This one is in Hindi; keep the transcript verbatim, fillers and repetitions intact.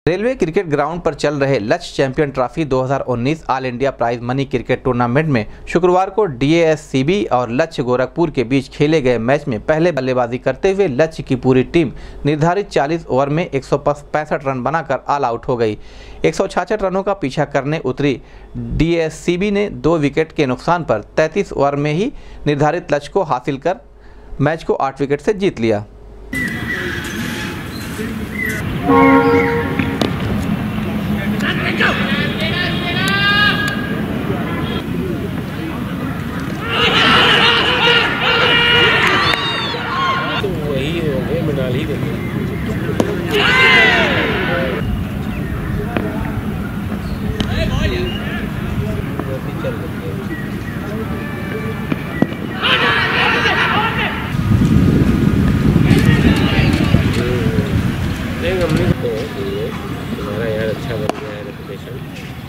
रेलवे क्रिकेट ग्राउंड पर चल रहे लक्ष्य चैंपियन ट्रॉफी दो हज़ार उन्नीस all India prize money cricket tournament में शुक्रवार को डीएएससीबी और लक्ष्य गोरखपुर के बीच खेले गए मैच में पहले बल्लेबाजी करते हुए लक्ष्य की पूरी टीम निर्धारित चालीस ओवर में एक सौ पैंसठ रन बनाकर ऑल आउट हो गई। एक सौ छियासठ रनों का पीछा करने उतरी डीएएससीबी ने दो विकेट के नुकसान पर तैंतीस ओवर में ही निर्धारित लक्ष्य को हासिल कर मैच को आठ विकेट से जीत लिया। तो वही हो गए मनाली में चल नहीं हमने तो तुम्हारा यार अच्छा बन गया है रेपुटेशन।